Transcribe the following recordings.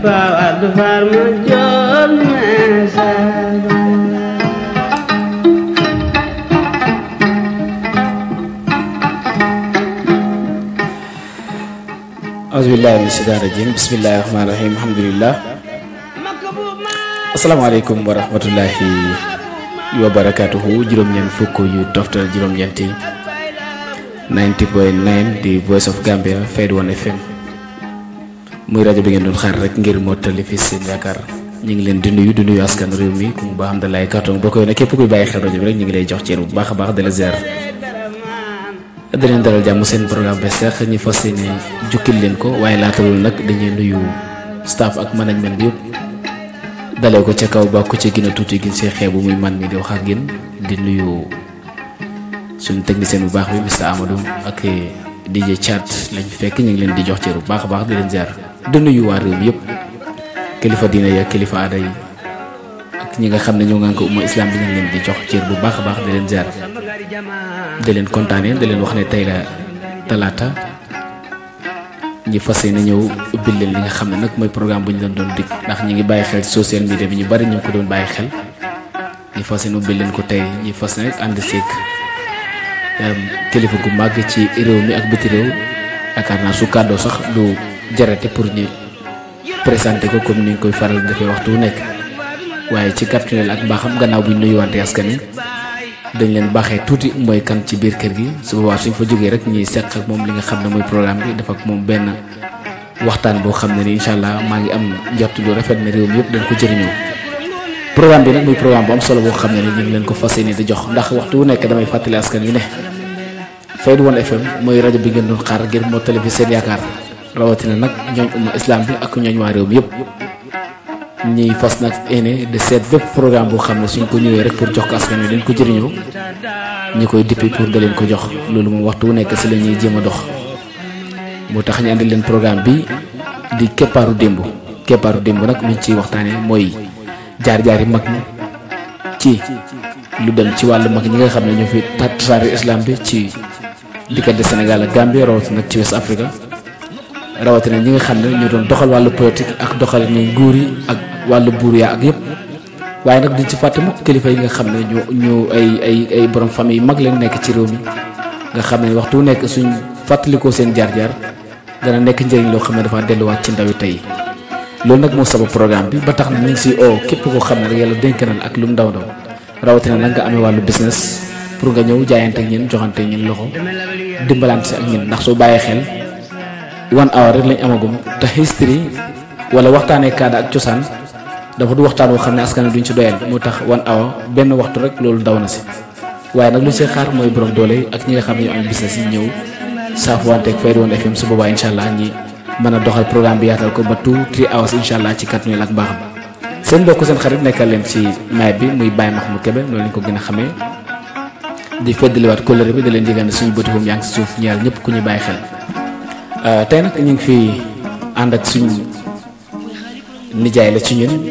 Fawad Farma Diop Mesere Auzubillahi mina shaytaani rajiim bismillahi rahmaani rahiim alhamdulillah asalaamaaleykum wa rahmatullahi wa barakaatuhu juróom-ñeent fukk yu toftal juróom-ñeenti 90.9 di Voice of Gambia Fade 1 FM muy rajo bi ngeen doon xaar rek ngir mottali fi seen yaakaar ñu ngi leen di nuyu askan réew mi ku mu baax am da lay carton boo koy ne képp kuy bàyyi xel rajo bi rek ñu ngi lay jox cër bu baax a baax de la ziar da leen dalal jàmm seen programme bi sax ñu fas yéene jukkil leen ko waaye laata loolu nag dañuy nuyu staff ak management bi yëpp dalee ko ca kaw ba ko ci gën a tuuti gin see xeebu muy man mi di wax ak yéen di nuyu suñu technicien bu baax bi Mr Amadou ak DJ Chat lañ fekk ñu ngi leen di jox cër bu baax a baax di leen ziar di nuyu waa réew mi yëpp kilifa diina ya kilifa aada yi ak ñi nga xam ne ñoo ngaan ko umma islam bi ñu leen di jox cër bu baax a baax di leen ziar di leen kontaanee di leen wax ne tey la talaata ñi fas yéene ñëw ubbil leen li nga xam ne nag mooy programme bu ñu leen doon dig ndax ñi ngi bàyyi xel social media bi ñu bari ñu ngi ko doon bàyyi xel ñi fas yéene ubbil leen ko tey ñi fas yéene ànd seeg kilifa gu màgg ci réew mi ak biti réew yaakaar naa su kàddoo sax du jarate pour ñu présenté ko comme ni ñu koy faral defee waxtu wu nekk waaye ci kàttaneel ak mbaaxam gannaaw bu ñu nuyuwante askan wi dañ leen baaxee tuuti mooy kan ci biir kër gi su boobaa suñ fa jógee rek ñuy seq ak moom li nga xam ne mooy programme bi dafa ak moom benn waxtaan boo xam ne ni incha allah maa ngi am njort lu rafet ne réew mi yëpp dañ ko jëriñoo. programme bi nag muy programme bu am solo boo xam ne ni ñu ngi leen ko fas yéene di jox ndax waxtu wu nekk damay fàttali askan wi ne Fade 1 FM mooy rajo bi ngeen doon xaar ngir moo télé fi seen yaakaar rawatina nag ñooñ umma islam bi ak ñooñ waa réew mi yëpp. ñuy fas nag ene de seet bépp programme boo xam ne suñ ko ñëwee rek pour jox ko askan wi leen ko jëriñoo ñi koy dippi pour da leen ko jox loolu moom waxtu wu nekk si la ñuy jéem a dox moo tax ñu àndil leen programme bi di keppaaru démb nag luñ ciy waxtaanee mooy jaar-jaari mag ñi ci lu dem ci wàllu mag ñi nga xam ne ñoo fi tasaare islam bi ci diggante Sénégal ak Gambie rawatina nag ci West Africa rawatina ñi nga xam ne ñoo doon doxal wàllu politique ak doxal ni nguur yi ak wàllu buur yaa ak yëpp waaye nag duñ ci fàtte mukk kilifa yi nga xam ne ñu ay borom famille yu mag leen nekk ci réew mi nga xam ne waxtu nekk suñ fàttalikoo seen jaar-jaar dana nekk njëriñ loo xam ne dafa delluwaat ci ndawi tey loolu nag moo sabab programme bi ba tax na ñu ngi siy képp koo xam ne rek yàlla dénk na ak lu mu ndaw rawatina nag nga amee wàllu business pour nga ñëw jaayante ak ñin joxante ak ñin loxo dimbalante si ak ñin ndax soo bàyyee xel 1 hour rek lañ amagum te history wala waxtaanee kaada ak cosaan dafa du waxtaan woo xam ne askan duñ ci doyal moo tax 1 hour benn waxtu rek loolu daw na si waaye nag lu see xaar mooy borom doole ak ñi nga xam ne ñoo am business yi ñëw saafuwanteeg Fade 1 FM su boobaa incha allah ñi mën a doxal programme bi yaatal ko ba 2-3 hours incha allah ci kàttaneel ak mbaaxam seen mbokk seen xarit nekkal leen ci may bi muy Baye Mahmoud Kébé loolu lañ ko gën a xamee di feddaliwaat kóllëre bi da leen jégane suñu bëti yaa ngi si suuf ñeel ñëpp ku ñuy bàyyi xel tey nag ñu ngi fi ànd ak suñ nijaay la ci ñun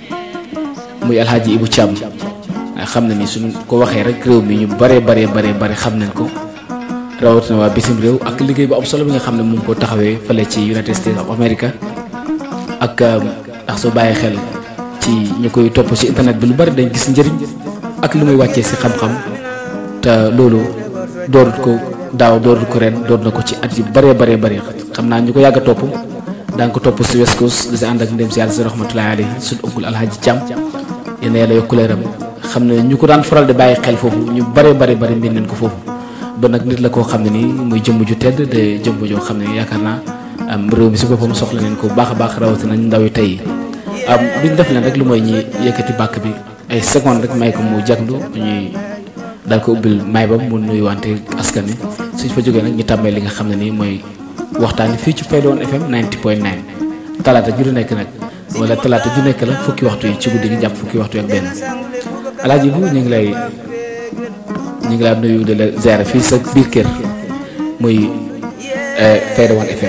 muy alxaaji Ibu Thiam xam na ni suñ ko waxee rek réew mi ñu bare xam nañ ko rawatina waa bitim réew ak liggéey bu am solo bi nga xam ne mu ngi ko taxawee fale ci United States of America ak ndax soo bàyyi xel ci ñu koy topp ci internet bi lu bari dañ gis njëriñ ak lu muy wàccee ci xam-xam te loolu doorut ko daaw doorut ko ren door na ko ci at yu bëree xam naa ñu ko yàgg a topp daa nga ko topp si West Coast di si ànd ak ndem si yàlla si rahmatullahi alayhi suñu oncle alhaji Thiam yéen yàlla yokku leeram xam ne ñu ko daan faral di bàyyi xel foofu ñu bëree mbir nañ ko foofu ba nag nit la koo xam ne nii muy jëmm ju tedd de jëmm joo xam ne yaakaar naa réew mi si boppam soxla nañ ko baax a baax rawatina ndaw yi tey duñ def leen rek lu mooy ñi yëkkati bàkk bi ay seconde rek may ko mu jaglu ñuy daal ko ubbil may ba mu nuyu wante askan wi suñ fa jógee nag ñu tàmmee li nga xam ne nii mooy waxtaan fii ci Fade 1 FM 90.9 talaata ju nekk nag wala talaata ju nekk la fukki waxtu yi ci guddi gi jàpp fukki waxtu ak benn alaaji bu ñu ngi lay nuyu de la ziar fii sa biir kër muy Fade 1 FM.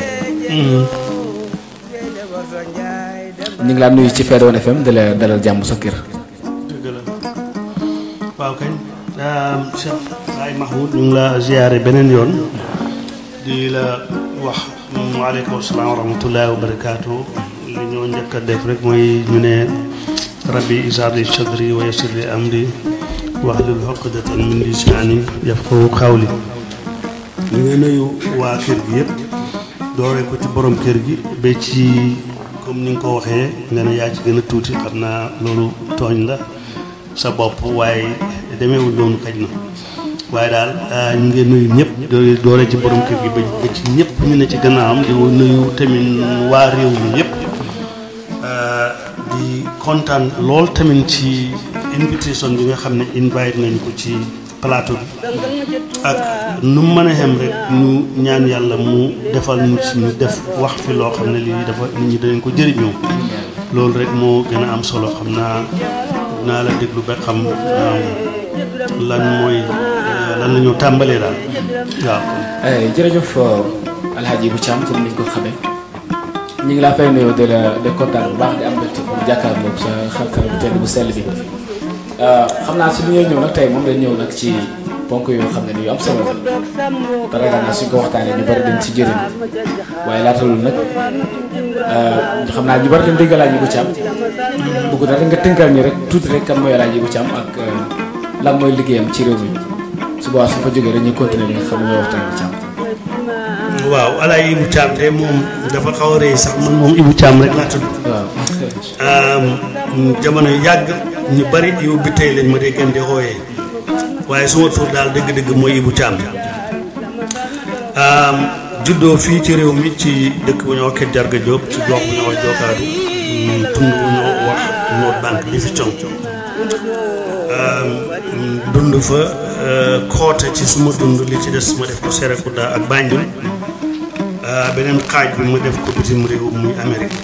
ñu ngi laa nuyu ci Fade 1 FM de la dalal jàmm sa kër. dëgg la waaw kañ Cheikh Baye Mahmoud ñu ngi la ziare beneen yoon di la wax waaleykum salaam wa rahmatullahi wa barakaatu li ñoo njëkk a def rek mooy ñu ne rabbi isharli sadri wa yassir li amri wahlul uqdatan min lisaani yafqahu qawli. ñu ngi nuyu waa kër gi yëpp doore ko ci borom kër gi ba ci comme ni nga ko waxee nga ne yaa ci gën a tuuti xam naa loolu tooñ la sa bopp waaye demeewul noonu xëj na waaye daal ñu ngi nuyu ñëpp doore ci borom kër gi ba ci ñëpp ñu ne ci gannaawam di nuyu tamit waa réew mi yëpp di kontaan lool tamit ci invitation bi nga xam ne invite nañ ko ci plateau bi ak nu mu mën a xem rek ñu ñaan yàlla mu defal ñu ci ñu def wax fi loo xam ne lii dafa nit ñi danañ ko jëriñoo loolu rek moo gën a am solo xam naa naa la déglu ba xam lan mooy lan la ñu tàmbalee daal waaw. jërëjëf Alhaji Ibou Thiam comme ni ñu ko xamee ñu ngi laa fay nuyoo de kontaan bu baax di am mbégte bu jàkkaarloo sa xar-xar bu tedd bu sell bi xam naa si li ñuy ñëw nag tey moom dañ ñëw nag ci ponk yoo xam ne ni yu am solo la te ragal naa suñ ko waxtaanee ñu bari dañ ci jëriñ waaye laata loolu nag xam naa ñu bari dañ dégg Alhaji Ibou Thiam bëgg na rek nga tënkal ñu rek tuuti rek kan mooy Alhaji Ibou Thiam ak lan mooy liggéeyam ci réew mi su boobaa su fa jógee dañuy continuer li nga xam ne mooy waxtaan Ibou Thiam. waaw Alhaji Ibou Thiam de moom dafa xaw a rëy sax man moom Ibou Thiam rek laa tudd. waaw jamono yàgg ñu bari yow bi tey lañ ma dee gën di xooyee waaye suma tur daal dëgg-dëgg mooy Ibou Thiam juddoo fii ci réew mi ci dëkk bu ñoo wax Kër Jarga Diop ci gox bu ñoo wax Jokaadu tund bu ñoo wax Nord Bank di fi cong dund fa koote ci suma dund li ci des ma def ko Serekunda ak Banjul beneen xaaj bi ma def ko bitim réew muy Amérique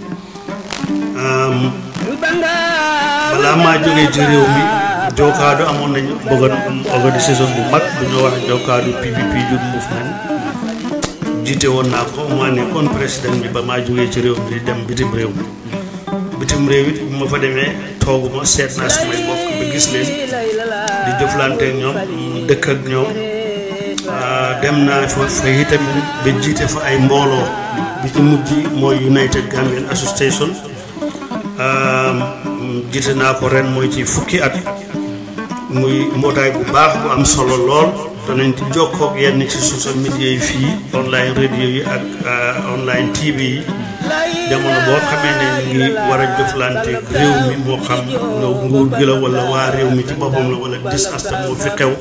balaa maa jógee ci réew mi Jokaadu amoon nañu organisation bu mag bu ñoo wax Jokaadu PPP Youth Movement jiite woon naa ko maa nekkoon président bi ba maa jógee ci réew mi di dem bitim réew it bu ma fa demee tooguma seet naa sumay mbokk ba gis leen di jëflante ak ñoom dëkk ak ñoom dem naa fa itamit ba jiite fa ay mbooloo bi ci mujj mooy United Gambian Association jiite naa ko ren mooy ci fukki at muy mbootaay bu baax bu am solo lool danañ ci jokkoog yenn ci social media yi fii online radio yi ak online TV yi jamono boo xamee ne ñu ngi war a jëflante réew mi moo xam nguur gi la wala waa réew mi ci boppam la wala disaster moo fi xew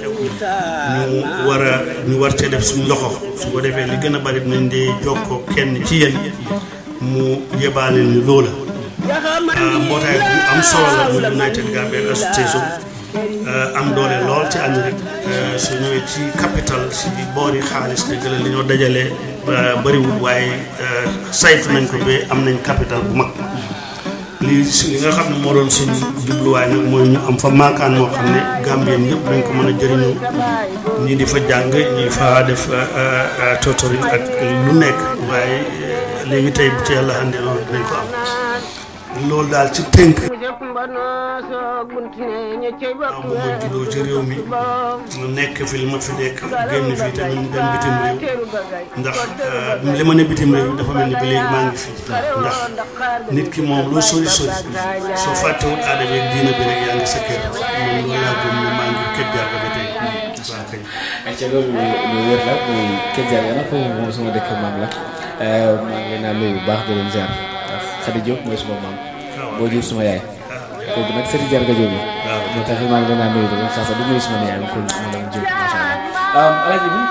ñu war cee def suñ loxo su ko defee li gën a bari nañ dee jokkoo kenn ci yéen mu yebaale ñu loola mbootaay bu am solo la mu United Gambian Association am doole lool ci Amérique su ñëwee ci capital si boori xaalis dëgg la li ñoo dajalee bëriwul waaye saytu nañ ko ba am nañ capital bu mag li nga xam ne moo doon suñ jubluwaay nag mooy ñu am fa maakaan moo xam ne Gambien yëpp dañ ko mën a jëriñoo ñii di fa jàng ñi fa def totori ak lu nekk waaye léegi tey bu ci yàlla àndee loolu dinañ ko am loolu daal ci tënk waaw bu ma juddoo ci réew mi nekk fi li ma fi nekk génn fii tamit dem bitim réew ndax li ma ne bitim réew dafa mel ni ba léegi maa ngi fi ndax nit ki moom loo sori soo fàttewul aada bi ak diina bi rek yaa ngi sa kër moom loolu laa gëm ne maa ngi Kër Jarga ba tey waaw kay. ca loolu lu wér la muy Kër Jarga nag foofu moom sama dëkk maam la maa ngi leen a nuyu bu baax di leen ziar Khady Diop mooy suma maam boo jur suma yaay kooku nag Sëriñ Jarga Diop la moo tax maa ngi leen a nuyu di leen sax di nuyu suma yaay ko madame Diop macha allah Alhaji bi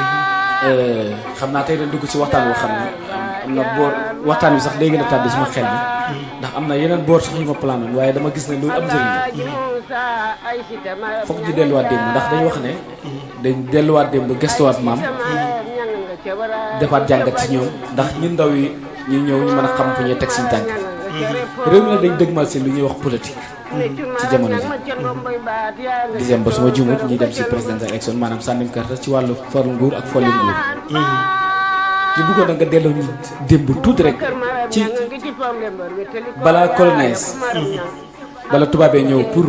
xam naa tey dañ dugg ci waxtaan boo xam ne am na boor waxtaan bi sax léegi la tàbbi suma xel bi ndax am na yeneen boor sax yu ma plan waaye dama gis ne loolu am njëriñ la foog ñu delluwaat démb ndax dañ wax ne dañ delluwaat démb gëstuwaat maam defaat jàngat ci ñoom ndax ñun ndaw yi ñu ñëw ñu mën a xam fu ñuy teg suñu tànk réew mi nag dañ dëgmal si lu ñuy wax politique ci jamono ji décembre suma juumut ñuy dem si présidentielle élection maanaam sànnim carte ci wàllu far nguur ak folli nguur ñu bëggoon nag nga delloo ñu démb tuuti rek ci balaa colonise bala tubaabee ñëw pour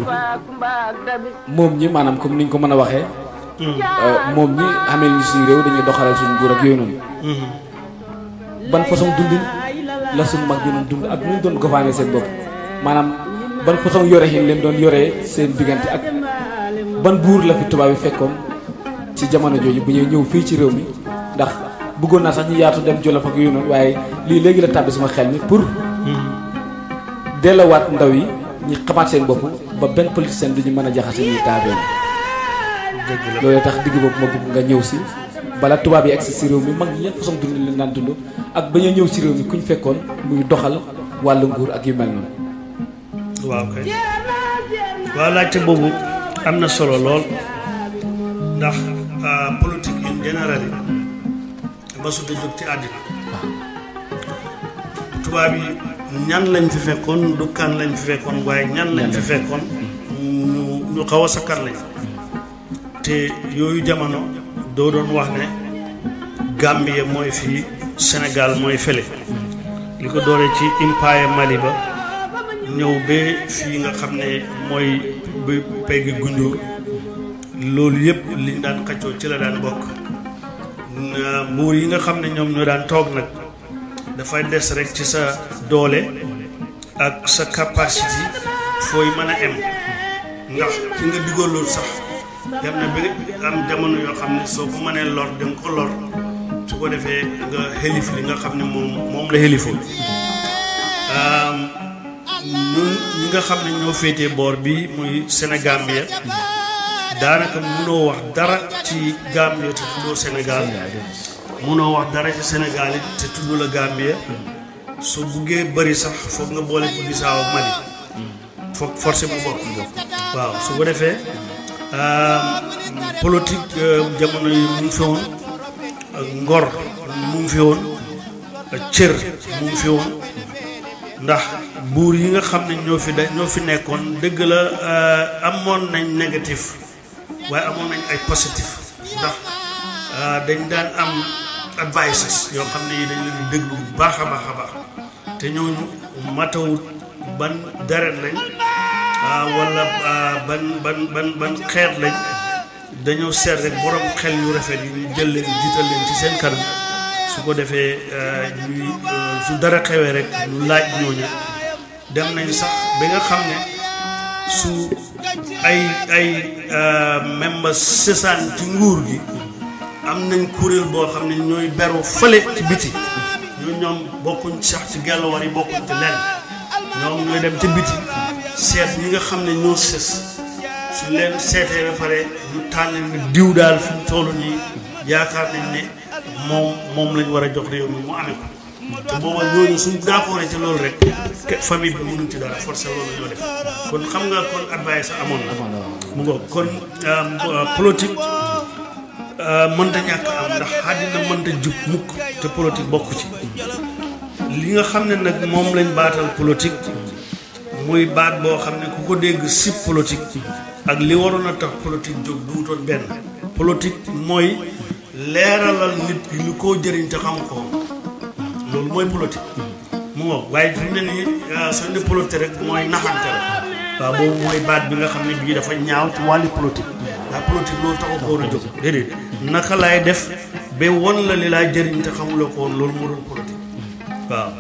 moom ñi maanaam comme niñ ko mën a waxee moom ñi xamee ñu suñu réew dañuy doxalal suñu nguur ak yooyu noonu ban façon dundin la suñu mag ñu doon dund ak ñu doon gouverner seen bopp maanaam ban façon yore yi leen doon yoree seen diggante ak ban buur la fi tubaab yi fekkoon ci jamono jooju bu ñuy ñëw fii ci réew mi ndax bëggoon naa sax ñu yaatu dem Jolof ak yu noonu waaye lii léegi la tàbbi sama xel mi pour dellowaat ndaw yi ñi xamaat seen bopp ba benn politicien du ñu mën a jaxase ñuy taabee loolu tax digg boobu ma bëgg nga ñëw si bala tubaab yi agsi si réew mi mag ñi yan façon dund leen daan dund ak ba ñu ñëw si réew mi ku ñu fekkoon muy doxal wàllu nguur ak yu mel noonu. waaw kay waaw laajte boobu am na solo lool ndax politique in général ba su jóg ci àddina tubaab yi ñan lañ fi fekkoon du kan lañ fi fekkoon waaye ñan lañ fi fekkoon ñu xaw a sakkan lañ te yooyu jamono doo doon wax ne Gambie mooy fii Sénégal mooy fële li ko dooree ci empire Mali ba ñëw ba fii nga xam ne mooy ba peggi Gunjur loolu yëpp liñ daan xaccoo ci la daan bokk buur yi nga xam ne ñoom ñoo daan toog nag dafay des rek ci sa doole ak sa capacité fooy mën a em ndax ki nga diggoon loolu sax dem na bi am jamono yoo xam ne soo ko mënee lor dem ko lor su ko defee nga xelif li nga xam ne moom la xelifoon ñun ñi nga xam ne ñoo féetee boor bi muy Sénégambia daanaka mënoo wax dara ci Gambie te tuddoo Sénégal mënoo wax dara ci Sénégal it te tudd la Gambie soo buggee bëri sax foog nga boole ko Bissau ak Mali foog forcé bu bokk waaw su ko defee politique jamono yi mu ngi fi woon ngor mu ngi fi woon cër mu ngi fi woon ndax buur yi nga xam ne ñoo fi nekkoon dëgg la amoon nañ négatif waaye amoon nañ ay positif ndax dañ daan am advices yoo xam ne yi dañ leen di déglu bu baax a baax a baax te ñooñu matawut ban deret lañ wala ban xeet lañ dañoo seet rek borom xel yu rafet yi ñu jël leen jiital leen ci seen kanam su ko defee ñuy su dara xewee rek ñu laaj ñooñu dem nañ sax ba nga xam ne su ay membre sesaan ci nguur gi am nañ kuréel boo xam ne ñooy beru fële ci biti ñoom bokkuñ sax ci gelluwar yi bokkuñ ci lenn ñoom ñooy dem ci biti seet ñi nga xam ne ñoo sës su leen seetee ba pare ñu tànn ni diw daal fi mu toll nii yaakaar nañ ne moom lañ war a jox réew mi mu amee ko te booba ñooñu suñ d'accord ci loolu rek famille bi mënuñ ci dara forcé loolu ñoo def kon xam nga kon advice sax amoon na mu ngo kon politique mënta ñàkk am ndax àddina mënta jub mukk te politique bokk ci li nga xam ne nag moom lañ baatal politique muy baat boo xam ne ku ko dégg si politique ak li waroon a tax politique jóg duutoon benn politique mooy leeralal nit ki lu koo jëriñ te xam ko loolu mooy politique mu ngoog waaye fi mu ne nii soo ne politique rek mooy naxante la waaw boobu mooy baat bi nga xam ne bii dafa ñaaw ci wàllu politique waaye politique loolu taxu ko woon a jóg déedéet naka laay def ba won la li laa jëriñ te xamuloo ko woon loolu moo doon politique waaw.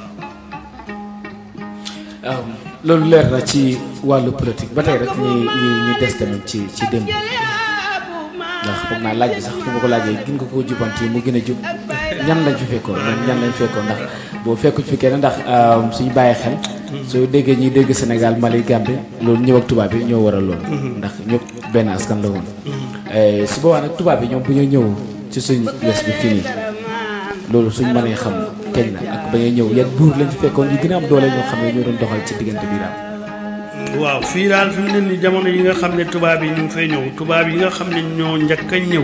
loolu leer na ci wàllu politique ba tey rek ñi des tamit ci démb ndax foog naa laaj bi sax fu ma ko laajee gën nga koo jubanti mu gën a jub ñan lañ fi fekkoon ndax boo fekkuñ fi kenn ndax suñu bàyyi xel soo déggee ñuy dégg Sénégal Mali Gambie loolu ñëw ak tubaab yi ñoo waral loolu ndax ñëpp benn askan la woon su boobaa nag tubaab yi ñoom bu ñoo ñëw ci suñ wes bi fii nii loolu suñ mënee xam keñ na ak ba ñuy ñëw yan buur lañ fi fekkoon yu gën a am doole ñoo xam ne ñoo doon doxal ci diggante bi daal. waaw fii daal fi mu ne nii jamono yi nga xam ne tubaab yi ñu ngi fay ñëw tubaab yi nga xam ne ñoo njëkk a ñëw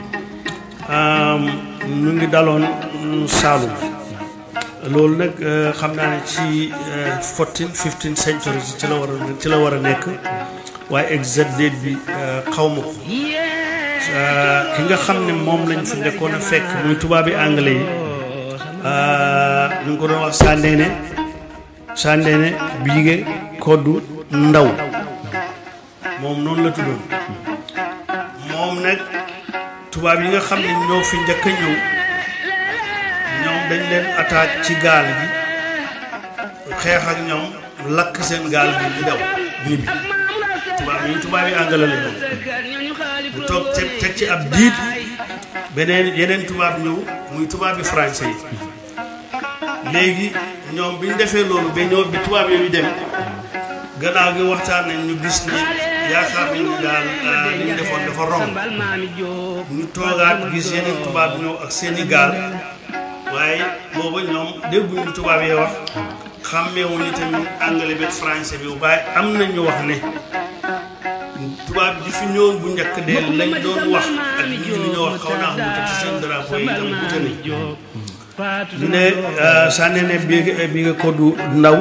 ñu ngi daloon Saalum loolu nag xam naa ne ci 15th century ci la war a nekk waaye exact date bi xaw ma ko ki nga xam ne moom lañ fi nekkoon a fekk muy tubaab yi anglais yi ñu ngi ko doon wax Sandene Biige Koddu Ndaw moom noonu la tuddoon moom nag tubaab yi nga xam ne ñoo fi njëkk a ñëw ñoom dañ leen attaque ci gaal gi xeex ak ñoom lakk seen gaal bi di daw ñibbi tubaab yi àngale la ñoom bu toog teg ci ab diit yeneen tubaab ñëw muy tubaab bi français yi léegi ñoom bi ñu defee loolu ba ñëw bi tubaab yooyu dem gannaaw gi waxtaan nañ ñu gis ni yaakaar nañ ni daal li ñu defoon dafa romb ñu toogaat gis yeneen tubaab ñëw ak seeni gaal waaye booba ñoom dégguñu li tubaab yee wax xàmmeewuñu tamit anglais bi français bi waaye am na ñu wax ne tubaab bi fi ñëwoon bu njëkk de lañ doon wax ak li ñu wax xaw naa xam ci seen drapeau yi itam wute nañ ñu ne sànne ne bi nga ko du ndaw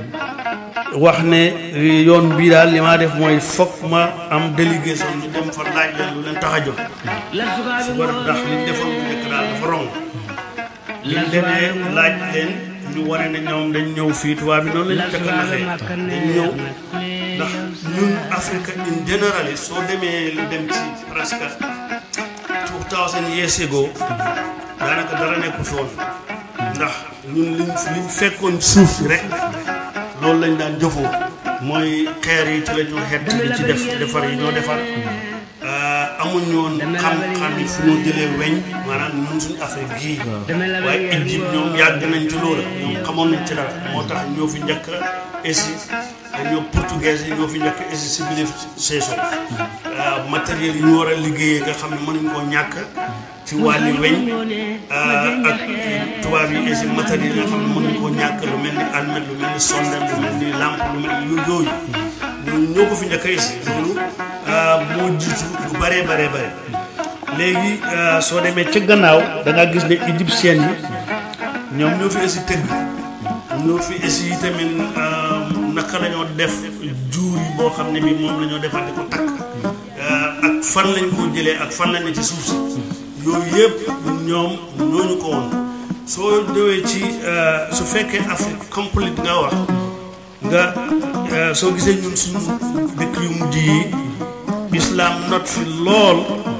wax ne yoon bii daal li ma def mooy foog ma am délégation ñu dem fa laaj leen lu leen tax a jóg su ko def ndax liñ defoon bu njëkk daal dafa rong liñ demee laaj leen ñu wane ne ñoom dañ ñëw fii tubaab bi noonu lañu njëkk a naxee dañ ñëw ndax ñun Afrique in général soo demee lu dem ci presque 2000 years ago daanaka dara nekku fi woon ndax ñun liñ fekkoon suuf si rek loolu lañ daan jëfoo mooy xeer yi ci la ñu xett di ci defar yi ñoo defar amuñu woon xam-xam yi fu ñoo jëlee weñ maanaam ñun suñu Afrique gii waaye Égypte ñoom yàgg nañ ci loolu ñoom xamoon nañ ci dara moo tax ñoo fi njëkk esi ñoo portugais yi ñoo fi njëkk esi civilisation matériel yi ñu war a liggéeyee nga xam ne mënuñ koo ñàkk ci wàlli weñ ak tubaab yi esi matériel yi nga xam ne mënuñ koo ñàkk lu mel ni almet lu mel ni sondel lu mel ni lampe lu mel ni yooyu ñoo ko fi njëkk esi loolu moo jiitu lu bare léegi soo demee ca gannaaw da nga gis ne égyptien yi ñoom ñoo fi esi tëgg ñoo fi esi yi tamit naka la ñoo def juur yi boo xam ne bi moom la ñoo defar di ko takk ak fan lañ ko jëlee ak fan la ne ci suuf si yooyu yëpp ñoom ñooñu ko woon soo dewee ci su fekkee Afrique complète nga wax nga soo gisee ñun suñu dëkk yu mujj yi islam not fi lool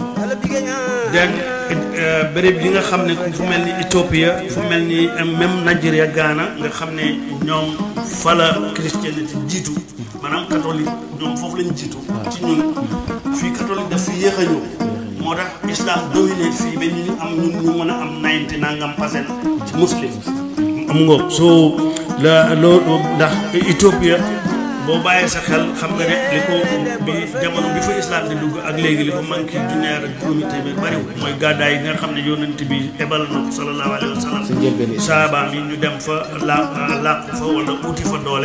den béréb yi nga xam ne fu mel ni Éthiopie fu mel ni même Nigeria Ghana nga xam ne ñoom fala christianité jiitu maanaam catholique ñoom foofu lañu jiitu ci ñun fii catholique daf fi yéex a ñëw moo tax islam dominé fii ba ñu am ñun ñu mën a am 90 nangam % ci muslim am nga soo la loolu ndax Éthiopie boo bàyyee sa xel xam nga ne li ko bi jamono bi fa islam di dugg ak léegi li ko manqué junneer ak juróomi téeméer bariwul mooy gàddaay yi nga xam ne yonent bi ebal na ko sallallahu alayhi wa sallam saabaam yi ñu dem fa làqu fa wala uti fa doole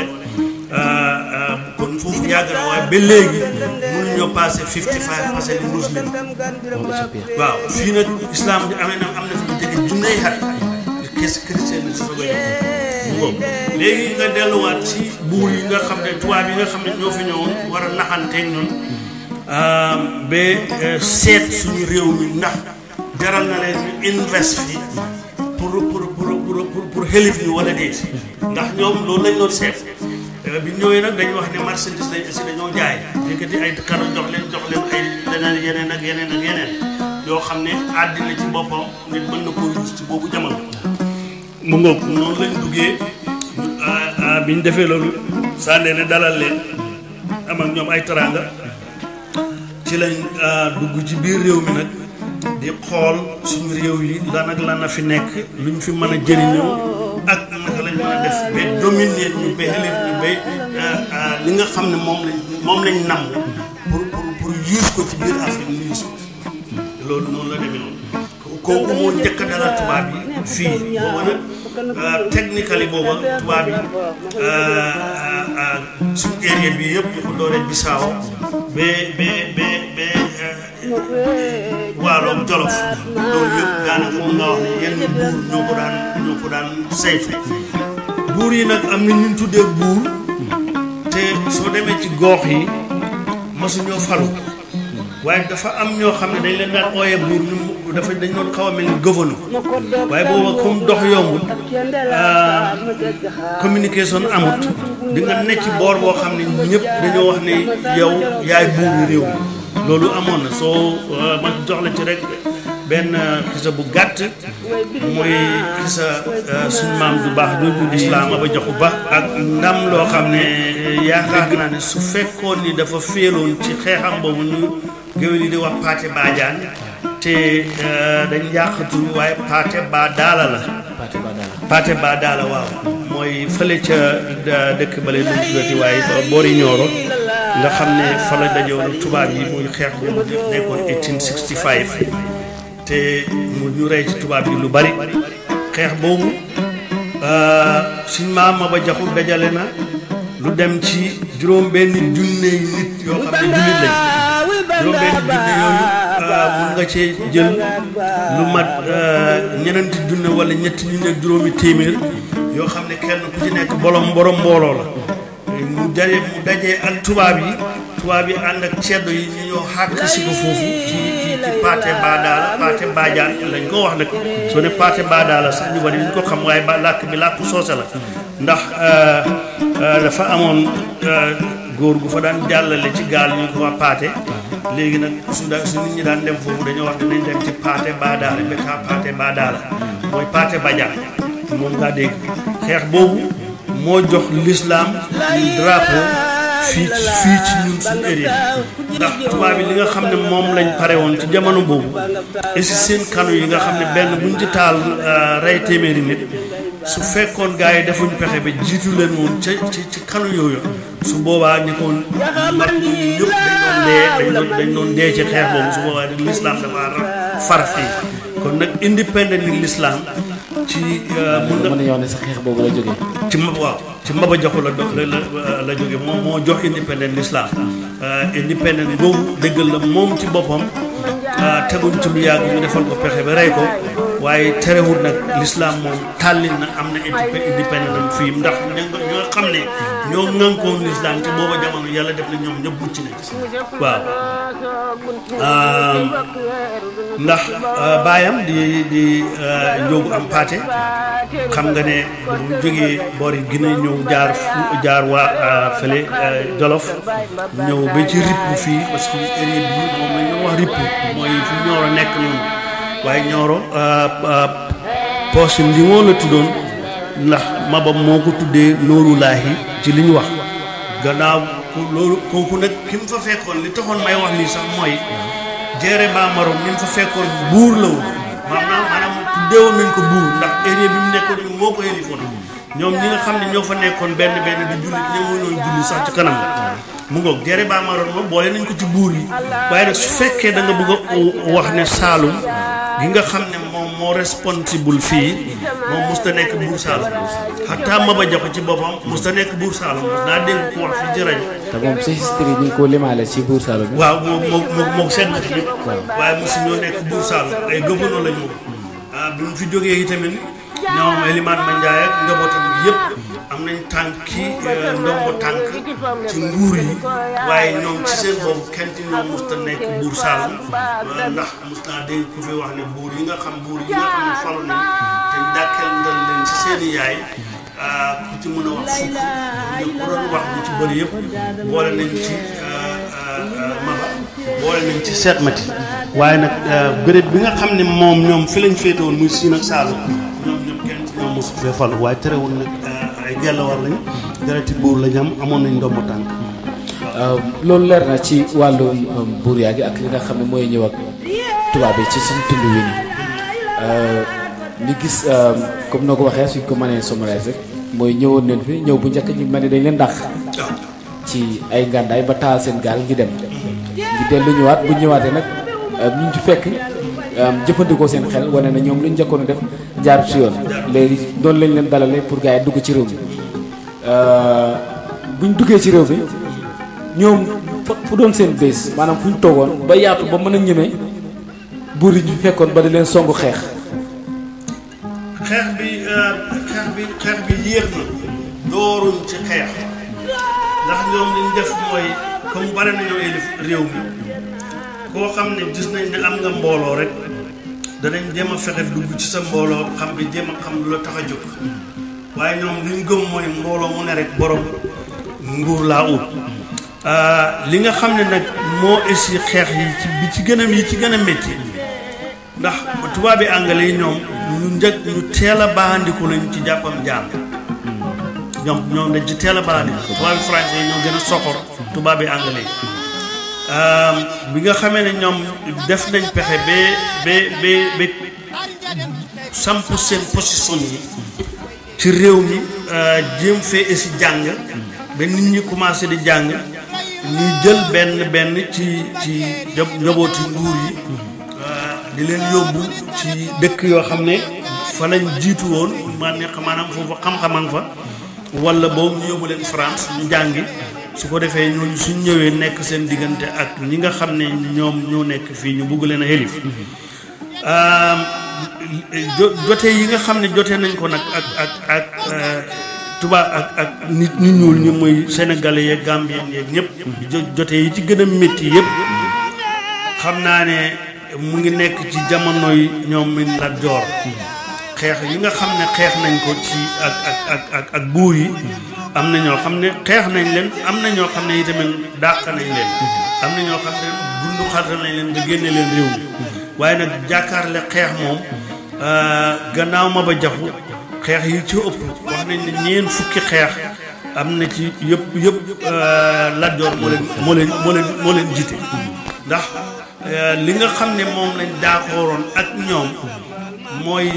kon foofu yàgg na waaye ba léegi mënuñoo passé 55% muslim waaw fii nag islam bi amee na am na fi lu jege junney xat chrétien na si soog a ñëw léegi nga delluwaat ci buur yi nga xam ne tubaab yi nga xam ne ñoo fi ñëwoon war a naxanteeg ñun ba seet suñu réew mi ndax jaral na leen ñu invest fi pour xelif ñu wala déet ndax ñoom loolu lañ doon seet bi ñëwee nag dañu wax ne marchandise lañ si dañoo jaay yëkkati ay kado jox leen ay leneen yeneen ak yeneen yoo xam ne àddina ci boppam nit mën na koo use ci boobu jamono mu ngoog noonu lañ duggee bi ñu defee loolu sànnee ne dalal leen am ak ñoom ay teraanga ci lañ dugg ci biir réew mi nag di xool suñu réew yi lan ak lan a fi nekk luñ fi mën a jëriñoo ak naka lañ mën a def ba dominer ñu ba xelif ñu ba li nga xam ne moom lañ nam pour use ko ci biir Afrique ñu use ko loolu noonu la demee noonu kooku moo njëkk a dalal tubaab yi fii booba nag technically booba tubaab yi suñu area bi yëpp ñu ko dooree Bissau ba Waaloom Jolof loolu yëpp daanaka mun nga wax ne yenn buur ñoo ko daan saytu buur yi nag am na ñu tuddee buur te soo demee ci goox yi masuñoo falu waaye dafa am ñoo xam ne dañ leen daan ooyee buur ñu dañ doon xaw a mel ni gouverneur waaye booba comme dox yombul communication amut di nga nekk ci boor boo xam ne ñëpp dañoo wax ne yow yaay buuru réew mi loolu amoon na soo ma jox la ci rek benn xisa bu gàtt muy xisa suñu maam du baax jooju lislaam Maba Jaxu Ba ak ndam loo xam ne yaakaar naa ne su fekkoon ni dafa féeroon ci xeexam boobu ñu géwél yi di wax Paate Badiane te dañ yàqatu waaye Paate Badaala la Paate Badaala waaw mooy fële ca dëkk bale lu tuddati waaye boori Nioro nga xam ne fa la dajoon tubaab yi muy xeex bu nekkoon 1865 te mu ñu rey ci tubaab yi lu bari xeex boobu suñ maam Maba Jaxu dajale na lu dem ci juróom-benn junne nit yoo xam ne jullit lañ juróom-benn junne yooyu mun nga cee jël lu mat ñenenti junne wala ñetti junne ak juróomi téeméer yoo xam ne kenn ku ci nekk borom mbooloo la mu dajee ak tubaab yi ànd ak ceddo yi ñu ñoo xàkk si ko foofu ci Paate Badaala Paate Badiane lañ ko wax nag soo ne Paate Badaala sax ñu bari ñu ko xam waaye làkk bi làkk soose la ndax dafa amoon góor gu fa daan jàllale ci gaal ñu ko wax Paate léegi nag su nit ñi daan dem foofu dañoo wax dinañ dem ci Paate Badaala beka Paate Badaala mooy Paate Badiane moom ngaa dégg xeex boobu moo jox l'islam drapeau fii ci ñun suñu area ndax tubaab yi li nga xam ne moom lañ pare woon ci jamono boobu et si seen kanu yi nga xam ne benn buñ ci taal rey téeméeri nit su fekkoon gars yi defuñ pexe ba jiitu leen woon ci kanu yooyu su boobaa ni koon mat ñi ñëpp dañ doon dee ci xeex boobu su boobaa di l'islam dafa far fii kon nag indépendant ni l'islam ci mun na mën ne sa xeex boobu la jógee ci Maba Jaxu la jóge moom moo jox indépendant l'islam indépendant boobu dëggal la moom ci boppam teguñ ci lu yàgg ñu defal ko pexe ba rey ko waaye terewul nag l'islam moom tàllil na am na indépendant fii ndax ñoo xam ne ñoo ŋànkoon l'islam ci booba jamono yàlla def na ñoom ñëpp mucc nañ waaw ndax baayam di Njoogu am Paate xam nga ne bu jógee boor yi gën a ñëw jaar waa fële Jolof ñëw ba ci ripp fii parce que area bi moom la ñu wax ripp mooy fi Ñooro nekk noonu waaye Ñooro poche li moo la tuddoon ndax Maba moo ko tuddee Noorulaahi ci li ñu wax gannaaw loolu kooku nag ki mu fa fekkoon li taxoon may wax lii sax mooy Jeere Ba Marom ni mu fa fekkoon buur la woon maanaam tuddeewoon nañ ko buur ndax area bi mu nekkoon moo ko yëlifoon ñoom ñi nga xam ne ñoo fa nekkoon benn di jullit ñoo ñooy julli sax ci kanam mu ngoog Jeere Ba Marom moom boole nañ ko ci buur yi waaye nag su fekkee da nga bëgg a wax ne Saalum gi nga xam ne moom moo responsible fii moom musta nekk buur Saalum xataa Maba Jaxu ci boppam musta nekk buur Saalum mos naa dégg ku wax fii ci rajo te moom si history ñu ngi ko limaale ci buur Saalum bi waaw moom seet na ci ñëpp waaye mosu ñoo nekk buur Saalum ay gouverneur lañ moom bi mu fi jógee yi tamit ñoom Elimaan Mandiaye ak njabootam yëpp am nañ tànki ndombo tànk ci nguur yi waaye ñoom ci seen boobu kenn ci ñoom musta nekk buur Saalum ndax mos naa dégg ku fi wax ne buur yi nga xam ne falu nañ te dàkkeel ndal leen ci seeni yaay ku ci mën a wax fukk ñu ko doon wax ñu ci bëri yëpp boole nañ ci Maba boole nañ ci Seet Mati waaye nag béréb bi nga xam ne moom ñoom fi lañ féetewoon muy Siin ak Saalum ñoom ñëpp kenn ci ñoom mosu fee falu waaye terewul nag ay gellawar lañ dereti buur lañ amoon nañ ndombo tànk loolu leer na ci wàllu buur yaa gi ak li nga xam ne mooy ñëw ak tubaab yi ci suñ tund wi nii ñu gis comme noo ko waxee suñ ko mënee summariser rek mooy ñëwoon leen fi ñëw bu njëkk ñu mel ni dañ leen dàq ci ay ngàndaay ba taal seen gaal ngi dem ngi dellu ñëwaat bu ñëwaatee nag ñu ci fekk jëfandikoo seen xel wane na ñoom lu ñu njëkkoon a def jaar ci yoon léegi doon lañ leen dalale pour gars yi dugg ci réew mi buñ duggee ci réew mi ñoom fu doon seen bés maanaam fu ñu toogoon ba yaatu ba mën a ñeme buur yi ñu fekkoon ba di leen songu xeex bi yéex na dooruñ ci xeex ndax ñoom liñ def mooy comme bare nañoo élif réew mi koo xam ne gis nañ ne am nga mbooloo rek danañ jéem a fexe dugg ci sa mbooloo xam bi jéem a xam lu la tax a jóg waaye ñoom liñ gëm mooy mbooloo mu ne rek borom nguur laa ut li nga xam ne nag moo esi xeex yi ci gën a métti ndax tubaab bi anglais yi ñoom ñu teel a baaxandiku lañu ci jàppam jaam ñoom dañ ci teel a baaxandiku tubaab bi français yi ñoo gën a soxor tubaab bi anglais yi bi nga xamee ne ñoom def nañ pexe ba samp seen position yi ci réew mi jéem fee si jàng ba nit ñi commencé di jàng ñuy jël benn ci njabooti nguur yi di leen yóbbu ci dëkk yoo xam ne fa lañ jiitu woon maanaam foofu xam-xamam fa wala boobu ñu yóbbu leen France ñu jàngi su ko defee ñooñu suñ ñëwee nekk seen diggante ak ñi nga xam ne ñoom ñoo nekk fii ñu bugg leen a xelif jote yi nga xam ne jote nañ ko nag ak tubaab ak nit ñu ñuul ñu muy sénégalais yeeg gambien yeeg ñëpp jote yi ci gën a métti yëpp xam naa ne mu ngi nekk ci jamono yi ñoom min Lat Joor xeex yi nga xam ne xeex nañ ko ci ak buur yi am na ñoo xam ne xeex nañ leen am na ñoo xam ne itamit dàq nañ leen am na ñoo xam ne bundu xatal nañ leen ba génne leen réew mi waaye nag jàkkaarle xeex moom gannaaw Maba Jaxu xeex yi ci ëpp wax nañ ne ñeen fukki xeex am na ci yëpp Lat Joor moo leen jiite ndax li nga xam ne moom lañ daakooroon ak ñoom mooy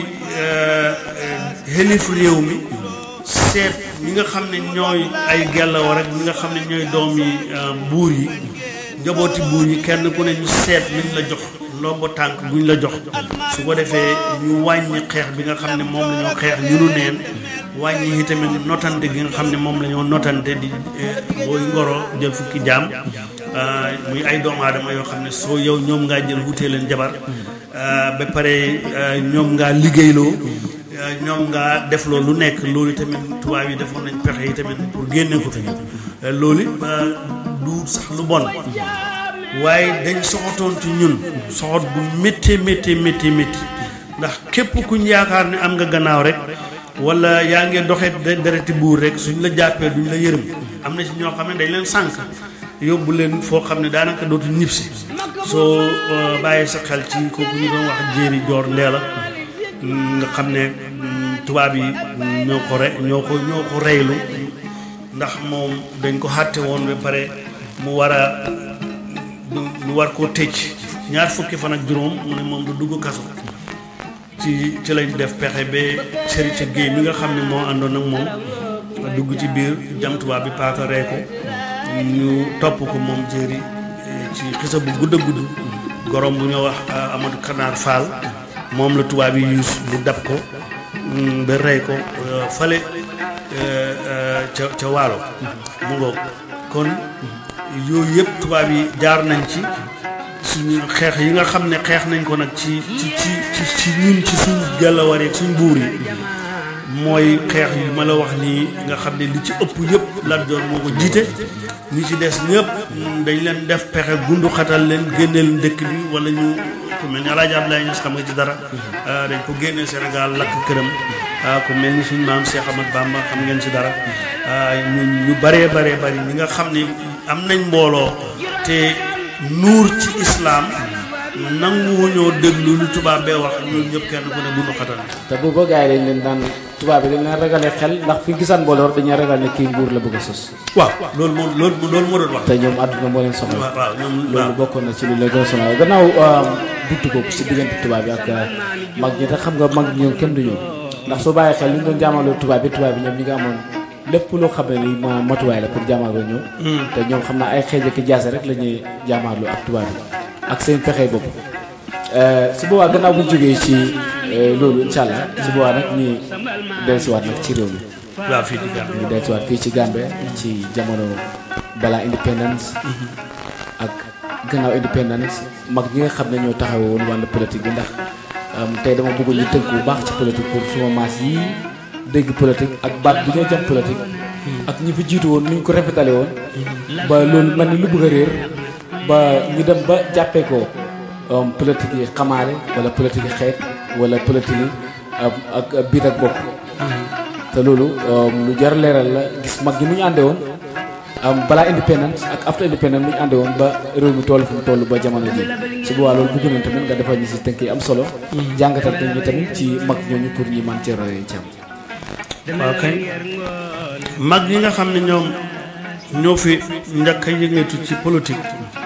xelif réew mi seet ñi nga xam ne ñooy ay gellawar rek ñi nga xam ne ñooy doomi buur yi njabooti buur yi kenn ku ne ñu seet liñ la jox ndombo tànk buñ la jox su ko defee ñu wàññi xeex bi nga xam ne moom la ñoo xeex ñu nu neen wàññi itamit notante gi nga xam ne moom la ñoo notante di booy ngoro jël fukki jaam muy ay doomu aadama yoo xam ne soo yow ñoom ngaa jël wutee leen jabar ba pare ñoom ngaa liggéeyloo ñoom ngaa def loolu lu nekk loolu tamit tubaab yi defoon nañ pexe yi tamit pour génne ko fi loolu du sax lu bon waaye dañ soxotoon ci ñun soxot bu métti ndax képp kuñ yaakaar ne am nga gannaaw rek wala yaa ngi doxee dereti buur rek suñ la jàppee duñ la yërëm am na ci ñoo xam ne dañ leen sànk yóbbu leen foo xam ne daanaka dootu ñib si soo bàyyee sa xel ci kooku ñu doon wax Jéeri Joor Ndeela nga xam ne tubaab yi ñoo ko reylu ndax moom dañ ko xàtte woon ba pare mu war koo tëj ñaar fukki fan ak juróom mu ne moom du dugg kaso ci lañ def pexe ba Serigne Ca Géey mi nga xam ne moo àndoon ak moom dugg ci biir jam tubaab bi paaka rey ko ñu topp ko moom Jéeri ci xisa bu gudd a gudd gorom bu ñoo wax Amadou Kanaar Fall moom la tubaab yi yuus bu dab ko ba rey ko fale ca waalo mu ngoog kon yooyu yëpp tubaab yi jaar nañ ci suñu xeex yi nga xam ne xeex nañ ko nag ci ñun ci suñ gàllawar ak suñ buur yi mooy xeex yi ma la wax nii nga xam ne li ci ëpp yëpp Lat Joor moo ko jiite ñi ci des ñëpp dañ leen def pexe gundu xatal leen génneel dëkk bi wala ñu ku mel ni Alaaji Abdoulaye Niass xam nga ci dara dañ ko génnee Sénégal lakk këram ku mel ni suñu maam Cheikh Ahmad Bamba xam ngeen ci dara ñu bëree bari ñi nga xam ne am nañ mbooloo te nuur ci islaam nanguwuñoo déglu lu tubaab bee wax ñun ñëpp kenn ku ne bundu xatal te booba gars yi dañ leen daan tubaab bi dañ leen ragalee xel ndax fi gisaan mbooloo dañuy ragal ne kii nguur la bëgg a sos. waaw loolu moo doon wax. te ñoom àdduna moo leen soxla. waaw ñoom loolu bokkoon na ci lu leen doon sonal gannaaw buntu boobu si diggante tubaab bi ak mag ñi te xam nga mag ñoom kenn du ñëw ndax soo bàyyi xel li ñu doon jaamaloo tubaab bi ñoom ñi nga amoon lépp loo xam ne ni matuwaay la pour jaamaloo ñoom. te ñoom xam naa ay xeej ak jaase rek la ñuy jaamaloo ak tubaab bi ak seen pexe bopp. su boobaa gannaaw bu ñu jógee ci loolu incha allah su boobaa nag ñuy dellusiwaat nag ci réew mi. waaw fii ci Gambie ñu dellusiwaat fii ci Gambie ci jamono balaa indépendance. ak gannaaw indépendance mag ñi nga xam ne ñoo taxawoon wàllu politique bi ndax tey dama bëgg ñu tënk bu baax ci politique pour suma maas yi dégg politique ak baat bi ñoo jëm politique. ak ñi fi jiitu woon ni ñu ko rafetale woon. ba loolu mel ni lu bëgg a réer ba ñu dem ba jàppee ko. politique yi xamaale wala politique yi xeet wala politique yi ak biir ak bopp te loolu lu jar leeral la gis mag ñi mu ñu àndee woon balaa indépendance ak after indépendance bu ñu ànde woon ba réew mi toll fu mu toll ba jamono ji su boobaa loolu bëgg nañ tamit nga defal ñu si tënk yi am solo jàngatal ñu tamit ci mag ñooñu pour ñi man ci roy ci am. waaw kay mag ñi nga xam ne ñoom ñoo fi njëkk a yëngatu ci politique